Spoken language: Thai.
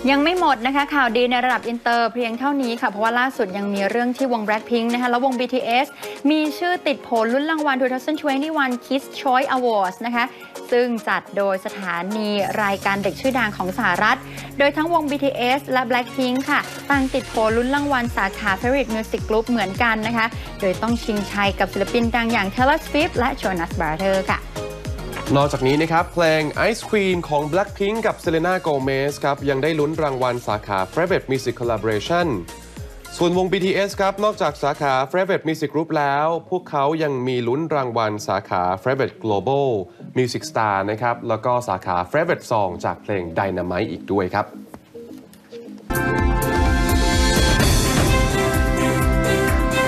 ยังไม่หมดนะคะข่าวดีในระดับอินเตอร์เพียงเท่านี้ค่ะเพราะว่าล่าสุดยังมีเรื่องที่วง Blackpink นะคะแล้ววง BTS มีชื่อติดโผลุ้นรางวัล 2021 Kids Choice Awards นะคะซึ่งจัดโดยสถานีรายการเด็กชื่อดังของสหรัฐโดยทั้งวง BTS และ Blackpink ค่ะต่างติดโผลุ้นรางวัลสาขา Favorite Music Group เหมือนกันนะคะโดยต้องชิงชัยกับศิลปินดังอย่าง Taylor Swift และ Jonas Brothers ค่ะนอกจากนี้นะครับเพลง Ice Queen ของ Blackpink กับ Selena Gomez ครับยังได้ลุ้นรางวัลสาขา Favorite Music Collaboration ส่วนวง BTS ครับนอกจากสาขา Favorite Music Group แล้วพวกเขายังมีลุ้นรางวัลสาขา Favorite Global Music Star นะครับแล้วก็สาขา Favorite Song จากเพลง Dynamite อีกด้วยครับ